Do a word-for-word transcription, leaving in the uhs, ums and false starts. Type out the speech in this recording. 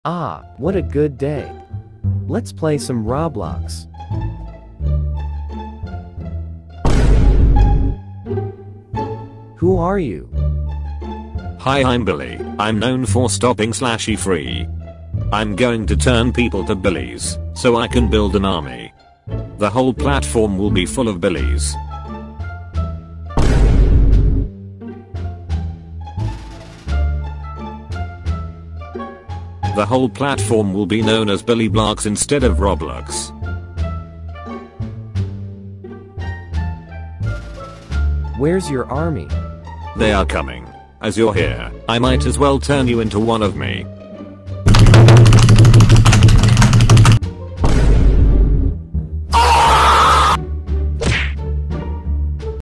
Ah, what a good day. Let's play some Roblox. Who are you? Hi, I'm Billy. I'm known for stopping slashy free. I'm going to turn people to billies, so I can build an army. The whole platform will be full of billies. The whole platform will be known as Billy Blocks instead of Roblox. Where's your army? They are coming. As you're here, I might as well turn you into one of me.